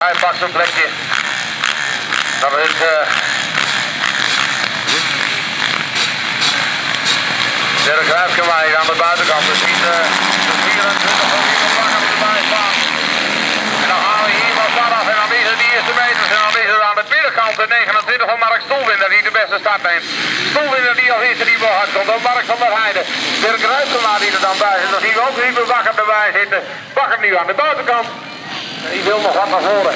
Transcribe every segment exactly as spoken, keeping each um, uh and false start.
hij pakt zijn plekje. Dan is het... Uh... Dirk Ruijfkemaai aan de buitenkant. We zien uh, de vierentwintig van Wiever Bakker erbij staan. En dan gaan we hier wat vanaf en dan is het de eerste meters. En dan is het aan de binnenkant de negenentwintig van Mark Stoelwinder die de beste start neemt. Stoelwinder die als eerste die hard komt. Dan Mark van der Heijden. Dirk Ruijfkemaai die er dan bij zit. Dan zien we ook Wiever Bakker erbij zitten. Bakker nu aan de buitenkant. En die wil nog wat naar voren.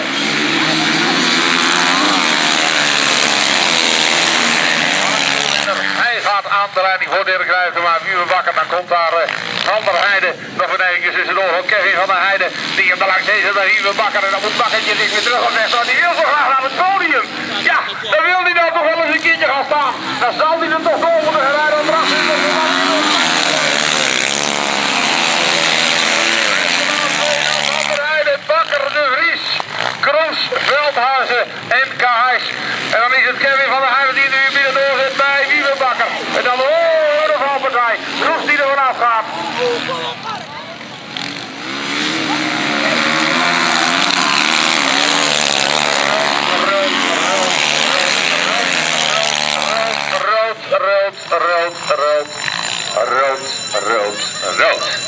Hij gaat aan de leiding voor Dirk Ruijfkemaai, Wiever Bakker. Dan komt daar uh, Van der Heijden nog een eventjes tussendoor voor Kevin van der Heijden. Die hem langs deze naar Wiever Bakker. En dan moet Bakkertje zich weer terug op weg. Want die wil zo graag naar het podium. Ja, dan wil hij dan toch wel eens een keertje gaan staan. Dan zal hij er toch door moeten rijden. Want erachter is nog een Van der Heijden, Bakker, De Vries, Kroes, Veldhuizen en Kaijs. En dan is het Kevin van der Heijden die nu binnen doorzet bij Wiever Bakker. En dan oh, de valpartij. Kroes die er vanaf gaat. Rood, rood, rood, rood, rood, rood, rood.